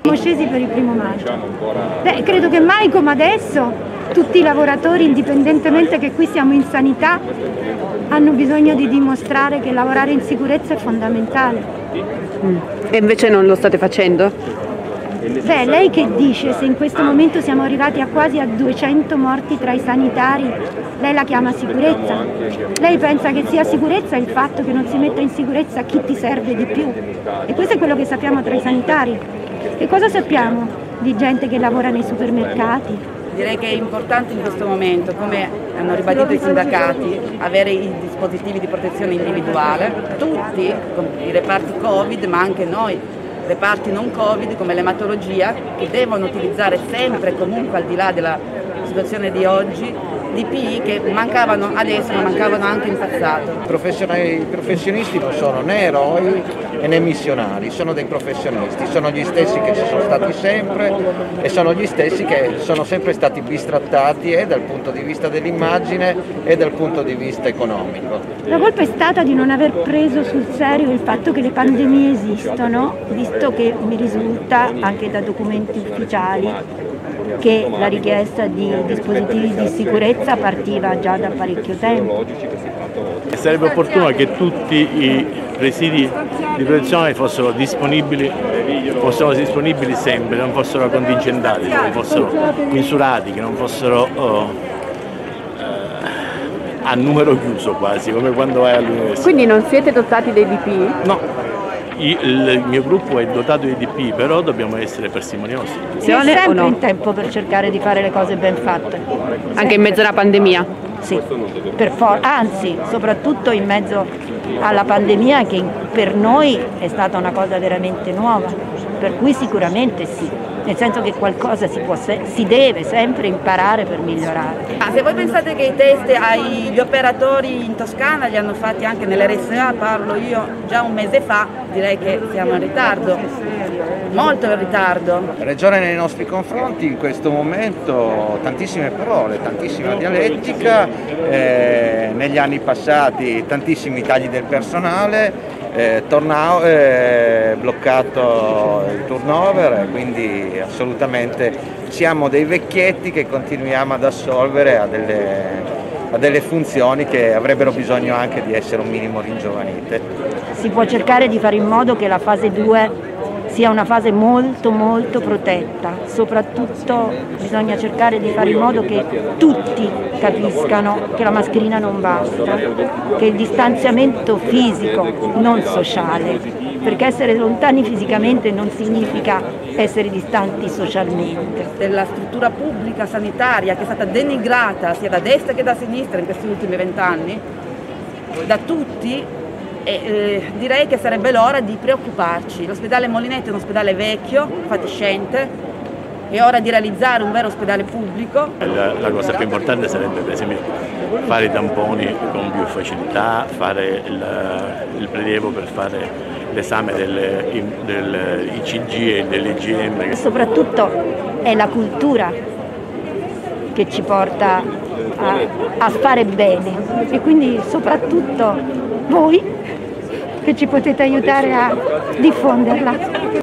Siamo scesi per il 1° maggio. Beh, credo che mai come adesso tutti i lavoratori, indipendentemente che qui siamo in sanità, hanno bisogno di dimostrare che lavorare in sicurezza è fondamentale. E invece non lo state facendo? Beh, lei che dice se in questo momento siamo arrivati a quasi a 200 morti tra i sanitari, lei la chiama sicurezza? Lei pensa che sia sicurezza il fatto che non si metta in sicurezza chi ti serve di più? E questo è quello che sappiamo tra i sanitari. Che cosa sappiamo di gente che lavora nei supermercati? Direi che è importante in questo momento, come hanno ribadito i sindacati, avere i dispositivi di protezione individuale, tutti, i reparti Covid, ma anche noi, reparti non Covid come l'ematologia, che devono utilizzare sempre e comunque, al di là della situazione di oggi, DPI che mancavano adesso ma mancavano anche in passato. I professionisti non sono né eroi né missionari, sono dei professionisti, sono gli stessi che ci sono stati sempre e sono gli stessi che sono sempre stati bistrattati dal punto di vista dell'immagine e dal punto di vista economico. La colpa è stata di non aver preso sul serio il fatto che le pandemie esistono, visto che mi risulta anche da documenti ufficiali che la richiesta di dispositivi di sicurezza partiva già da parecchio tempo. Sarebbe opportuno che tutti i presidi di protezione fossero disponibili sempre, non fossero contingentati, che non fossero misurati, che non fossero a numero chiuso quasi, come quando vai all'università. Quindi non siete dotati dei DPI? No. Il mio gruppo è dotato di DP, però dobbiamo essere parsimoniosi. Si è sempre in tempo per cercare di fare le cose ben fatte. Anche in mezzo alla pandemia? Sì, anzi, soprattutto in mezzo alla pandemia che per noi è stata una cosa veramente nuova, per cui sicuramente sì. Nel senso che qualcosa si deve sempre imparare per migliorare. Se voi pensate che i test agli operatori in Toscana li hanno fatti anche nell'RSA, parlo io, già un mese fa, direi che siamo in ritardo, molto in ritardo. La Regione nei nostri confronti in questo momento tantissime parole, tantissima dialettica, negli anni passati tantissimi tagli del personale, bloccato il turnover, quindi assolutamente siamo dei vecchietti che continuiamo ad assolvere a delle funzioni che avrebbero bisogno anche di essere un minimo ringiovanite. Si può cercare di fare in modo che la fase 2 sia una fase molto molto protetta, soprattutto bisogna cercare di fare in modo che tutti capiscano che la mascherina non basta, che il distanziamento fisico, non sociale, perché essere lontani fisicamente non significa essere distanti socialmente. Della struttura pubblica sanitaria che è stata denigrata sia da destra che da sinistra in questi ultimi 20 anni, da tutti, direi che sarebbe l'ora di preoccuparci. L'ospedale Molinette è un ospedale vecchio, fatiscente, è ora di realizzare un vero ospedale pubblico. La cosa più importante sarebbe per esempio fare i tamponi con più facilità, fare il prelievo per fare l'esame del ICG e dell'IgM. Soprattutto è la cultura che ci porta a fare bene e quindi soprattutto voi che ci potete aiutare a diffonderla.